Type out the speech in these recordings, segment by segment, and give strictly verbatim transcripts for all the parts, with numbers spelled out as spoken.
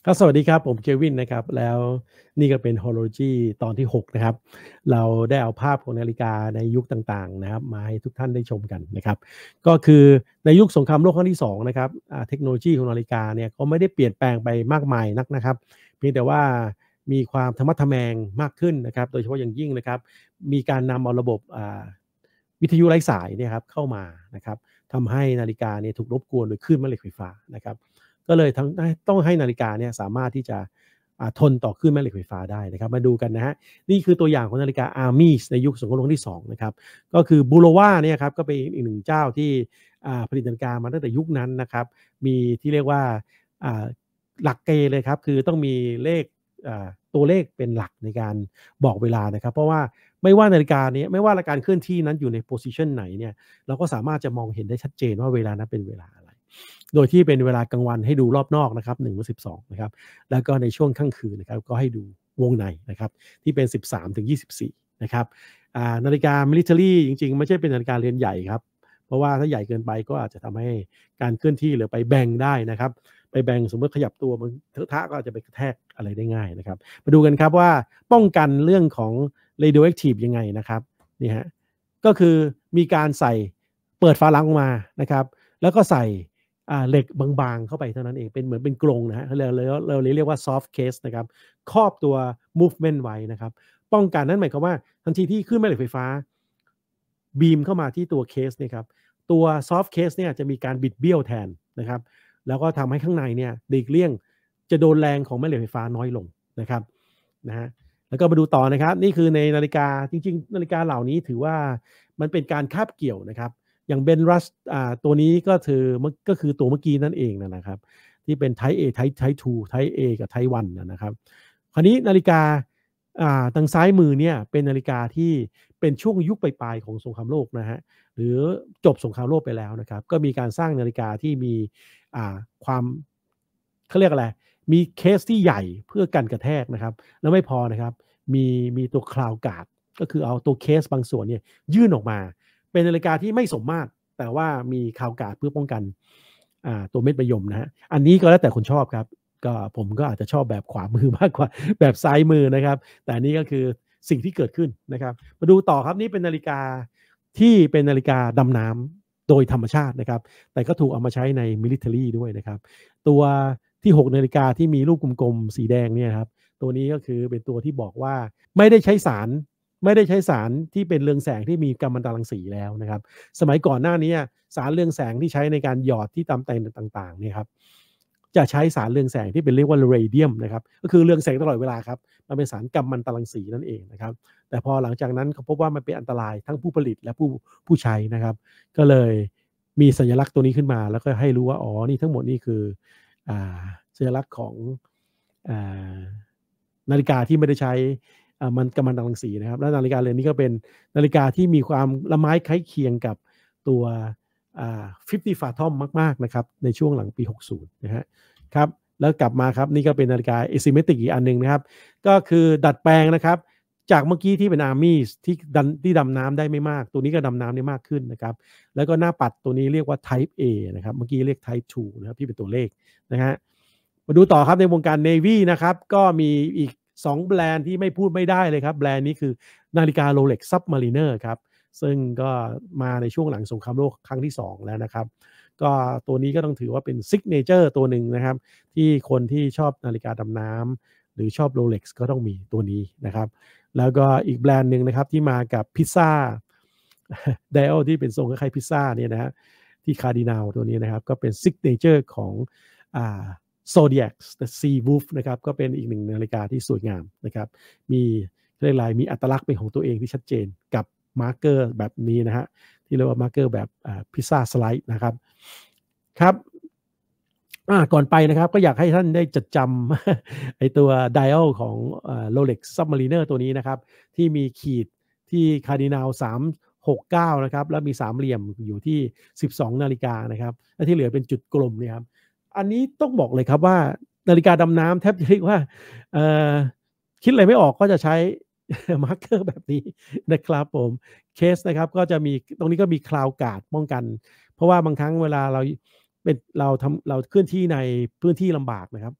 ครับสวัสดีครับผมเควินนะครับแล้วนี่ก็เป็น Horology ตอนที่หกนะครับเราได้เอาภาพของนาฬิกาในยุคต่างๆนะครับมาให้ทุกท่านได้ชมกันนะครับก็คือในยุคสงครามโลกครั้งที่สองนะครับอ่าเทคโนโลยีของนาฬิกาเนี่ยก็ไม่ได้เปลี่ยนแปลงไปมากมายนักนะครับเพียงแต่ว่ามีความทะมัดทะแมงมากขึ้นนะครับโดยเฉพาะอย่างยิ่งนะครับมีการนำเอาระบบอ่าวิทยุไร้สายเนี่ยครับเข้ามานะครับทำให้นาฬิกาเนี่ยถูกรบกวนโดยคลื่นแม่เหล็กไฟฟ้านะครับ ก็เลยทั้งต้องให้นาฬิกาเนี่ยสามารถที่จะอ่าทนต่อคลื่นแม่เหล็กไฟฟ้าได้นะครับมาดูกันนะฮะนี่คือตัวอย่างของนาฬิกา Hermes ในยุคสงครามโลกครั้งที่สองนะครับก็คือ Bulova เนี่ยครับก็เป็นอีกหนึ่งเจ้าที่อ่าผลิตนาฬิกามาตั้งแต่ยุคนั้นนะครับมีที่เรียกว่าอ่าหลักเกณฑ์เลยครับคือต้องมีเลขอ่าตัวเลขเป็นหลักในการบอกเวลานะครับเพราะว่าไม่ว่านาฬิกานี้ไม่ว่าการเคลื่อนที่นั้นอยู่ใน position ไหนเนี่ยเราก็สามารถจะมองเห็นได้ชัดเจนว่าเวลานั้นเป็นเวลาอะไร โดยที่เป็นเวลากลางวันให้ดูรอบนอกนะครับหนึ่งถึงสิบสองนะครับแล้วก็ในช่วงค่ำคืนนะครับก็ให้ดูวงในนะครับที่เป็นสิบสามถึงยี่สิบสี่นะครับอ่านาฬิกา military จริงๆไม่ใช่เป็นนาฬิกาเรือนใหญ่ครับเพราะว่าถ้าใหญ่เกินไปก็อาจจะทำให้การเคลื่อนที่หรือไปแบงได้นะครับไปแบงสมมติขยับตัวมันเทอะทะก็อาจจะไปกระแทกอะไรได้ง่ายนะครับมาดูกันครับว่าป้องกันเรื่องของ radioactive ยังไงนะครับนี่ฮะก็คือมีการใส่เปิดฝาหลังออกมานะครับแล้วก็ใส่ อ่าเหล็กบางๆเข้าไปเท่านั้นเองเป็นเหมือนเป็นกรงนะฮะเราเราเราเรียกว่า soft case นะครับครอบตัว movement ไว้นะครับป้องกันนั่นหมายความว่าทันทีที่คลื่นแม่เหล็กไฟฟ้าบีมเข้ามาที่ตัวเคสเนี่ยครับตัว soft case เนี่ยจะมีการบิดเบี้ยวแทนนะครับแล้วก็ทำให้ข้างในเนี่ยหลีกเลี่ยงจะโดนแรงของแม่เหล็กไฟฟ้าน้อยลงนะครับนะฮะแล้วก็มาดูต่อนะครับนี่คือในนาฬิกาจริงๆนาฬิกาเหล่านี้ถือว่ามันเป็นการคาบเกี่ยวนะครับ อย่างเบนรัสอ่าตัวนี้ก็คือก็คือตัวเมื่อกี้นั่นเองนะครับที่เป็น Type A Type Type ทู Type A กับ Type วันนะครับคราวนี้นาฬิกาอ่าทางซ้ายมือเนี่ยเป็นนาฬิกาที่เป็นช่วงยุคปลายๆของสงครามโลกนะฮะหรือจบสงครามโลกไปแล้วนะครับก็มีการสร้างนาฬิกาที่มีอ่าความเขาเรียกอะไรมีเคสที่ใหญ่เพื่อกันกระแทกนะครับแล้วไม่พอนะครับมีมีตัวคลาวการ์ดก็คือเอาตัวเคสบางส่วนเนี่ยยื่นออกมา เป็นนาฬิกาที่ไม่สมมาตรแต่ว่ามีคาวการ์ดเพื่อป้องกันอ่าตัวเม็ดมะยมนะฮะอันนี้ก็แล้วแต่คนชอบครับก็ผมก็อาจจะชอบแบบขวามือมากกว่าแบบซ้ายมือนะครับแต่อันนี้ก็คือสิ่งที่เกิดขึ้นนะครับมาดูต่อครับนี่เป็นนาฬิกาที่เป็นนาฬิกาดำน้ำโดยธรรมชาตินะครับแต่ก็ถูกเอามาใช้ใน military ด้วยนะครับตัวที่หกนาฬิกาที่มีลูกกลมๆสีแดงเนี่ยครับตัวนี้ก็คือเป็นตัวที่บอกว่าไม่ได้ใช้สาร ไม่ได้ใช้สารที่เป็นเรืองแสงที่มีกัมมันตรังสีแล้วนะครับสมัยก่อนหน้านี้สารเรืองแสงที่ใช้ในการหยอดที่ตามแต่งต่างๆเนี่ยครับจะใช้สารเรืองแสงที่เป็นเรียกว่าเรเดียมนะครับก็คือเรืองแสงตลอดเวลาครับมันเป็นสารกัมมันตรังสีนั่นเองนะครับแต่พอหลังจากนั้นเขาพบว่ามันเป็นอันตรายทั้งผู้ผลิตและผู้ผู้ใช้นะครับก็เลยมีสัญลักษณ์ตัวนี้ขึ้นมาแล้วก็ให้รู้ว่าอ๋อนี่ทั้งหมดนี่คืออ่าสัญลักษณ์ของอ่านาฬิกาที่ไม่ได้ใช้ อ่ามันกัมมันตรังสีนะครับและนาฬิกาเรือนนี้ก็เป็นนาฬิกาที่มีความละไม้คล้ายเคียงกับตัวอ่าห้าสิบ Fathom มากๆนะครับในช่วงหลังปีหกสิบนะฮะครับแล้วกลับมาครับนี่ก็เป็นนาฬิกา Asymmetric อีกอันหนึ่งนะครับก็คือดัดแปลงนะครับจากเมื่อกี้ที่เป็น Armies ที่ดันที่ดำน้ำได้ไม่มากตัวนี้ก็ดำน้ำได้มากขึ้นนะครับแล้วก็หน้าปัดตัวนี้เรียกว่า Type A นะครับเมื่อกี้เรียก Type ทูนะครับที่เป็นตัวเลขนะฮะมาดูต่อครับในวงการ Navy นะครับก็มีอีก สองแบรนด์ที่ไม่พูดไม่ได้เลยครับแบรนด์นี้คือนาฬิกา Rolex Submariner ครับซึ่งก็มาในช่วงหลังสงครามโลกครั้งที่สองแล้วนะครับก็ตัวนี้ก็ต้องถือว่าเป็นซิกเนเจอร์ตัวหนึ่งนะครับที่คนที่ชอบนาฬิกาดำน้ำหรือชอบ Rolex ก็ต้องมีตัวนี้นะครับแล้วก็อีกแบรนด์หนึ่งนะครับที่มากับพิซซ่าไดอัลที่เป็นทรงคล้ายๆพิซซ่าเนี่ยนะฮะที่คาร์ดินัลตัวนี้นะครับก็เป็นซิกเนเจอร์ของอ่า Zodiac The Sea Wolf นะครับก็เป็นอีกหนึ่งนาฬิกาที่สวยงามนะครับมีเรียกอะไรมีอัตลักษณ์เป็นของตัวเองที่ชัดเจนกับมาร์กเกอร์แบบนี้นะฮะที่เรียกว่ามาร์กเกอร์แบบพิซซ่าสไลด์นะครับครับก่อนไปนะครับก็อยากให้ท่านได้จดจำไอตัว dial ของ Rolex Submariner ตัวนี้นะครับที่มีขีดที่คาร์ดินัลสามหกเก้านะครับแล้วมีสามเหลี่ยมอยู่ที่สิบสองนาฬิกานะครับและที่เหลือเป็นจุดกลมนี่ครับอันนี้ต้องบอกเลยครับว่านาฬิกาดำน้ำแทบจะเรียกว่าคิดอะไรไม่ออกก็จะใช้มาร์กเกอร์แบบนี้นะครับผมเคสนะครับก็จะมีตรงนี้ก็มีคลาวการ์ดป้องกันเพราะว่าบางครั้งเวลาเราเป็นเราทำเราเคลื่อนที่ในพื้นที่ลำบากนะครับ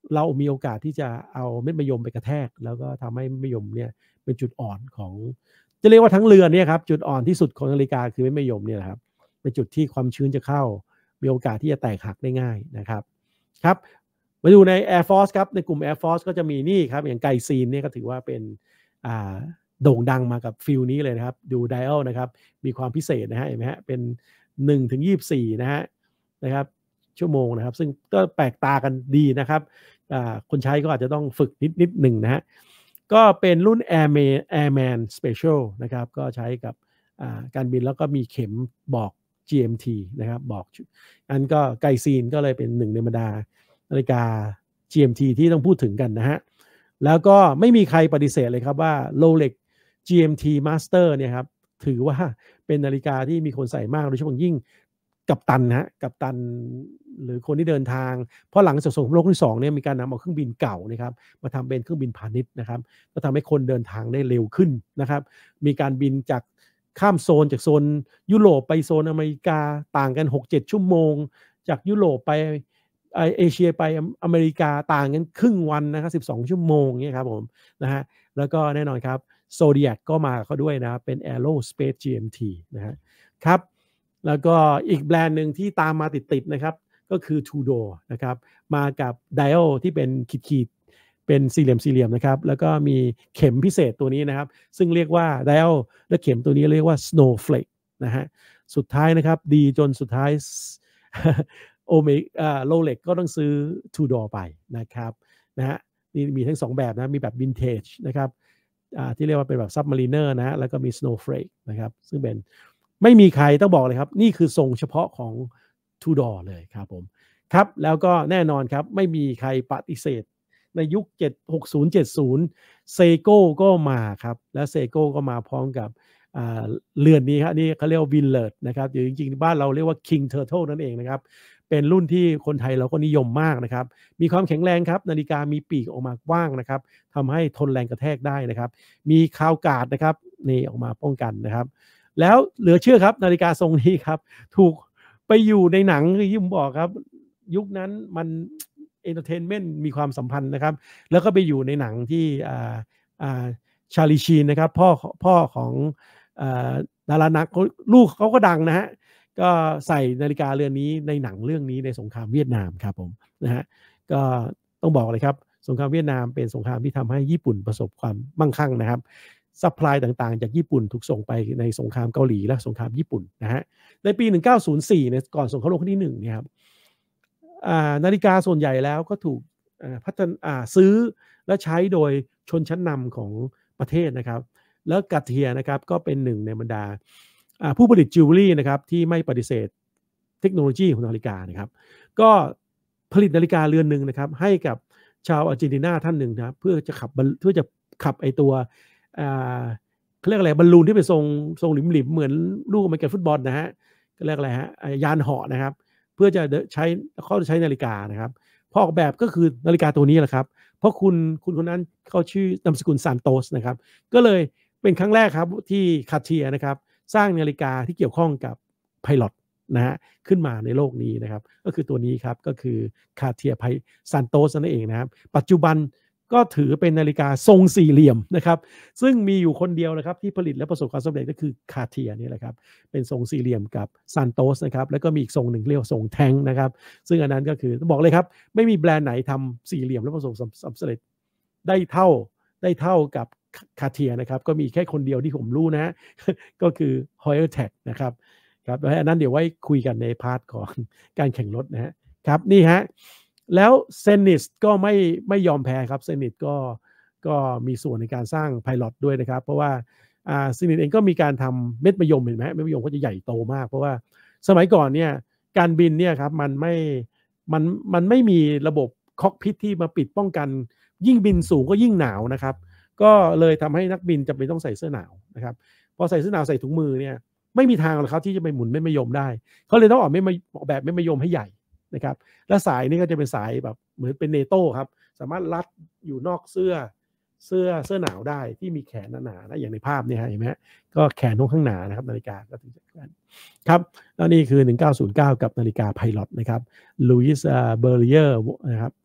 เรามีโอกาสที่จะเอาเม็ดมะยมไปกระแทกแล้วก็ทำให้เม็ดมะยมเนี่ยเป็นจุดอ่อนของจะเรียกว่าทั้งเรือนเนี่ยครับจุดอ่อนที่สุดของนาฬิกาคือเม็ดมะยมเนี่ยแหละครับเป็นจุดที่ความชื้นจะเข้ามีโอกาสที่จะแตกหักได้ง่ายนะครับครับมาดูใน Air Force ครับในกลุ่ม Air Force ก็จะมีนี่ครับอย่างไกซีนเนี่ยก็ถือว่าเป็นอ่าโด่งดังมากับฟิลนี้เลยนะครับดูไดอัลนะครับมีความพิเศษนะฮะเห็นไหมฮะเป็นหนึ่งถึงยี่สิบสี่นะฮะนะครับชั่วโมงนะครับซึ่งก็แปลกตากันดีนะครับคนใช้ก็อาจจะต้องฝึกนิดนิดหนึ่งนะฮะก็เป็นรุ่น Airman Airman Special นะครับก็ใช้กับการบินแล้วก็มีเข็มบอก จี เอ็ม ที นะครับบอกอันก็ไกซีนก็เลยเป็นหนึ่งในบรรดานาฬิกา จี เอ็ม ที ที่ต้องพูดถึงกันนะฮะแล้วก็ไม่มีใครปฏิเสธเลยครับว่า Rolex จี เอ็ม ที Master เนี่ยครับถือว่าเป็นนาฬิกาที่มีคนใส่มากโดยเฉพาะยิ่งกัปตันนะฮะกัปตันหรือคนที่เดินทางเพราะหลังจากสงครามโลกที่สองเนี่ยมีการนำเอาเครื่องบินเก่านะครับมาทำเป็นเครื่องบินพาณิชย์นะครับก็ทำให้คนเดินทางได้เร็วขึ้นนะครับมีการบินจากข้ามโซนจากโซนยุโรปไปโซนอเมริกาต่างกัน หกเจ็ด ชั่วโมงจากยุโรปไปเอเชียไปอเมริกาต่างกันครึ่งวันนะครับสิบสองชั่วโมงเนี่ยครับผมนะฮะแล้วก็แน่นอนครับ Zodiac ก็มาเขาด้วยนะเป็น Aerospace จี เอ็ม ที นะฮะครับแล้วก็อีกแบรนด์หนึ่งที่ตามมาติดๆนะครับก็คือ Tudor นะครับมากับ Dial ที่เป็นขีดๆเป็นสี่เหลี่ยมสี่เหลี่ยมนะครับแล้วก็มีเข็มพิเศษตัวนี้นะครับซึ่งเรียกว่า Dial และเข็มตัวนี้เรียกว่า Snowflake นะฮะสุดท้ายนะครับดีจนสุดท้ายโอเมอ่าโรเล็กก็ต้องซื้อ Tudor ไปนะครับนะฮะนี่มีทั้งสองแบบนะมีแบบ Vintage นะครับอ่าที่เรียกว่าเป็นแบบ Submariner นะฮะแล้วก็มี Snowflake นะครับซึ่งเป็นไม่มีใครต้องบอกเลยครับนี่คือทรงเฉพาะของ Tudor เลยครับผมครับแล้วก็แน่นอนครับไม่มีใครปฏิเสธในยุคหกสิบ เจ็ดสิบ Seiko ก็มาครับและ Seiko ก็มาพร้อมกับเรือนนี้ครับนี่เขาเรียกว่า Vineyard นะครับหรือจริงๆบ้านเราเรียกว่า King Turtle นั่นเองนะครับเป็นรุ่นที่คนไทยเราก็นิยมมากนะครับมีความแข็งแรงครับนาฬิกามีปีกออกมากว้างนะครับทำให้ทนแรงกระแทกได้นะครับมีคาวการ์ดนะครับนี่ออกมาป้องกันนะครับแล้วเหลือเชื่อครับนาฬิกาทรงนี้ครับถูกไปอยู่ในหนังที่ผมบอกครับยุคนั้นมันเอนเตอร์เทนเมนต์มีความสัมพันธ์นะครับแล้วก็ไปอยู่ในหนังที่อ่าอ่าชาลีชีนนะครับพ่อพ่อของดารานักลูกเขาก็ดังนะฮะก็ใส่นาฬิกาเรือนนี้ในหนังเรื่องนี้ในสงครามเวียดนามครับผมนะฮะก็ต้องบอกเลยครับสงครามเวียดนามเป็นสงครามที่ทำให้ญี่ปุ่นประสบความมั่งคั่งนะครับซัพพลายต่างๆจากญี่ปุ่นถูกส่งไปในสงครามเกาหลีและสงครามญี่ปุ่นนะฮะในปีหนึ่งพันเก้าร้อยสี่เนี่ยก่อนสงครามโลกครั้งที่หนึ่งเนี่ยครับนาฬิกาส่วนใหญ่แล้วก็ถูกพัฒนาซื้อและใช้โดยชนชั้นนำของประเทศนะครับแล้วกาเทียนะครับก็เป็นหนึ่งในบรรดาผู้ผลิตจิวเวลรี่นะครับที่ไม่ปฏิเสธเทคโนโลยีของนาฬิกานะครับก็ผลิตนาฬิกาเรือนหนึ่งนะครับให้กับชาวอาร์เจนตินาท่านหนึ่งนะครับเพื่อจะขับเพื่อจะขับไอตัวเขาเรียกอะไรบอลลูนที่เป็นทรงทรงหลิมๆเหมือนลูกอเมริกันฟุตบอลนะฮะก็เรียกอะไรฮะยานเหาะนะครับเพื่อจะใช้เขาใช้นาฬิกานะครับพอออกแบบก็คือนาฬิกาตัวนี้แหละครับเพราะคุณคุณคนนั้นเขาชื่อนามสกุลซานโตสนะครับก็เลยเป็นครั้งแรกครับที่คาร์เทียนะครับสร้างนาฬิกาที่เกี่ยวข้องกับไพลอตนะฮะขึ้นมาในโลกนี้นะครับก็คือตัวนี้ครับก็คือคาร์เทียไพซานโตสนั่นเองนะครับปัจจุบันก็ถือเป็นนาฬิกาทรงสี่เหลี่ยมนะครับซึ่งมีอยู่คนเดียวนะครับที่ผลิตและประสบความสำเร็จก็คือคาร์เทียนี่แหละครับเป็นทรงสี่เหลี่ยมกับซานโตสนะครับแล้วก็มีอีกทรงหนึ่งเรียกว่าทรงแทงนะครับซึ่งอันนั้นก็คือบอกเลยครับไม่มีแบรนด์ไหนทำสี่เหลี่ยมและประสบความสำเร็จได้เท่าได้เท่ากับคาร์เทียนะครับก็มีแค่คนเดียวที่ผมรู้นะฮะก็คือ Heuer-Tech นะครับครับแล้วอันนั้นเดี๋ยวไว้คุยกันในพาร์ทของการแข่งรถนะฮะครับนี่ฮะแล้วเซนิสก็ไม่ไม่ยอมแพ้ครับเซนิสก็ก็มีส่วนในการสร้างไพลอตด้วยนะครับเพราะว่าอ่าเซนิสเองก็มีการทำเม็ดมะยมเห็นไหมเม็ดมะยมก็จะใหญ่โตมากเพราะว่าสมัยก่อนเนี่ยการบินเนี่ยครับมันไม่มันมันไม่มีระบบคอกพิทที่มาปิดป้องกันยิ่งบินสูงก็ยิ่งหนาวนะครับก็เลยทำให้นักบินจำเป็นต้องใส่เสื้อหนาวนะครับพอใส่เสื้อหนาวใส่ถุงมือเนี่ยไม่มีทางหรอกครับที่จะไปหมุนเม็ดมะยมได้เขาเลยต้องออกเม็ดมะออกแบบเม็ดมะยมให้ใหญ่นะครับและสายนี้ก็จะเป็นสายแบบเหมือนเป็นเนโต้ครับสามารถรัดอยู่นอกเสื้อเสื้อเสื้อหนาวได้ที่มีแขนหนาๆนะอย่างในภาพเนี่ยเห็นไหมก็แขนค่อนข้างหนานะครับนาฬิกาก็ถึงจะครับแล้วนี่คือหนึ่งพันเก้าร้อยเก้ากับนาฬิกาไพลอตนะครับลุยส์เบอร์เลียร์นะครับ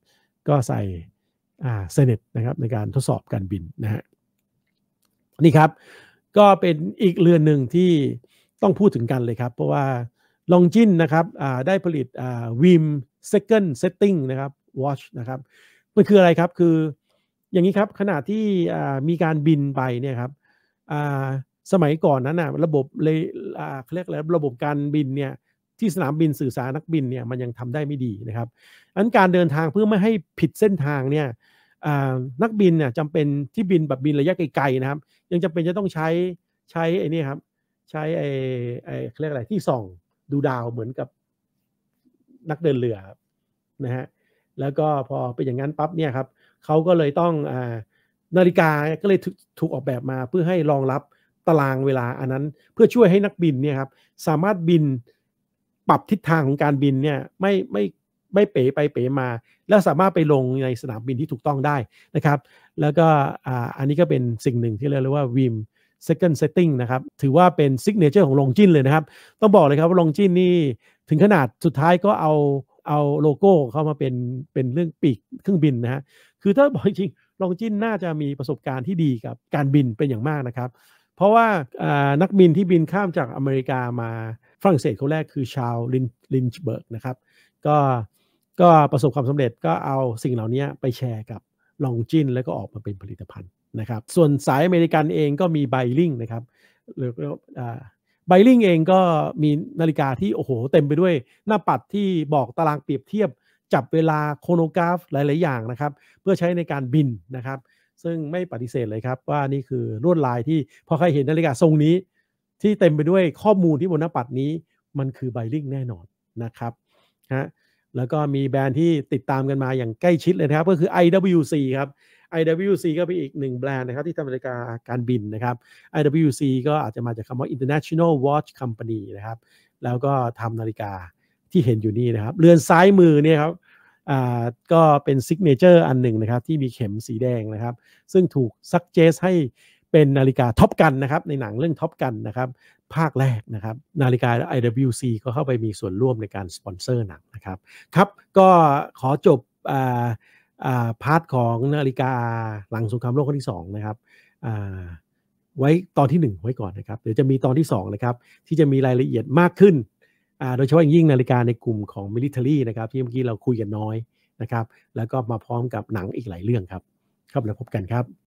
ก็ใส่อ่าเซเนตนะครับในการทดสอบการบินนะฮะนี่ครับก็เป็นอีกเรือนหนึ่งที่ต้องพูดถึงกันเลยครับเพราะว่า Longines นะครับอ่าได้ผลิตอ่า Weem Second Setting นะครับ Watch นะครับมันคืออะไรครับคืออย่างนี้ครับขณะที่อ่ามีการบินไปเนี่ยครับอ่าสมัยก่อนนั้นนะระบบเลยอ่าเขาเรียกอะไรระบบการบินเนี่ยที่สนามบินสื่อสารนักบินเนี่ยมันยังทำได้ไม่ดีนะครับอันการเดินทางเพื่อไม่ให้ผิดเส้นทางเนี่ยอ่านักบินเนี่ยจำเป็นที่บินแบบบินระยะไกลๆนะครับยังจำเป็นจะต้องใช้ใช้ไอ้นี่ครับใช้ไอ้ไอ้เขาเรียกอะไรที่ส่องดูดาวเหมือนกับนักเดินเรือครับนะฮะแล้วก็พอเป็นอย่างนั้นปั๊บเนี่ยครับเขาก็เลยต้องอ่านาฬิกาก็เลยถูกถูกออกแบบมาเพื่อให้รองรับตารางเวลาอันนั้นเพื่อช่วยให้นักบินเนี่ยครับสามารถบินปรับทิศทางของการบินเนี่ยไม่ไม่ไม่เป๋ไปเป๋มาแล้วสามารถไปลงในสนามบินที่ถูกต้องได้นะครับแล้วก็อ่าอันนี้ก็เป็นสิ่งหนึ่งที่เรียกว่า Weem Second Setting นะครับถือว่าเป็นซิกเนเจอร์ของ Longines เลยนะครับต้องบอกเลยครับว่า Longines นี่ถึงขนาดสุดท้ายก็เอาเอาโลโก้เข้ามาเป็นเป็นเรื่องปีกเครื่องบินนะฮะคือถ้าบอกจริงๆ Longines น่าจะมีประสบการณ์ที่ดีกับการบินเป็นอย่างมากนะครับเพราะว่าอ่านักบินที่บินข้ามจากอเมริกามาฝรั่งเศสคนแรกคือชาร์ลลินลินช์เบิร์กนะครับก็ก็ประสบความสำเร็จก็เอาสิ่งเหล่านี้ไปแชร์กับ Longines แล้วก็ออกมาเป็นผลิตภัณฑ์นะครับส่วนสายอเมริกันเองก็มี Breitling นะครับหรืออ่า Breitling เองก็มีนาฬิกาที่โอ้โหเต็มไปด้วยหน้าปัดที่บอกตารางเปรียบเทียบจับเวลาโครโนกราฟหลายๆอย่างนะครับเพื่อใช้ในการบินนะครับซึ่งไม่ปฏิเสธเลยครับว่านี่คือลวดลายที่พอใครเห็นนาฬิกาทรงนี้ที่เต็มไปด้วยข้อมูลที่บนหน้าปัดนี้มันคือ Breitling แน่นอนนะครับฮะแล้วก็มีแบรนด์ที่ติดตามกันมาอย่างใกล้ชิดเลยนะครับก็คือ ไอ ดับเบิลยู ซี ครับ ไอ ดับเบิลยู ซี ก็เป็นอีกหนึ่งแบรนด์นะครับที่ทำนาฬิกาการบินนะครับ ไอ ดับเบิลยู ซี ก็อาจจะมาจากคำว่า International Watch Company นะครับแล้วก็ทำนาฬิกาที่เห็นอยู่นี่นะครับเรือนซ้ายมือเนี่ยครับอ่าก็เป็นซิกเนเจอร์อันหนึ่งนะครับที่มีเข็มสีแดงนะครับซึ่งถูกซักเจสให้เป็นนาฬิกาท็อปกันนะครับในหนังเรื่องท็อปกันนะครับภาคแรกนะครับนาฬิกา ไอ ดับเบิลยู ซี ก็เข้าไปมีส่วนร่วมในการสปอนเซอร์หนังนะครับครับก็ขอจบอ่าอ่าพาร์ทของนาฬิกาหลังสงครามโลกครั้งที่สองนะครับอ่าไว้ตอนที่หนึ่งไว้ก่อนนะครับเดี๋ยวจะมีตอนที่สองนะครับที่จะมีรายละเอียดมากขึ้นอ่าโดยเฉพาะอย่างยิ่งนาฬิกาในกลุ่มของ military นะครับที่เมื่อกี้เราคุยกันน้อยนะครับแล้วก็มาพร้อมกับหนังอีกหลายเรื่องครับครับแล้วพบกันครับ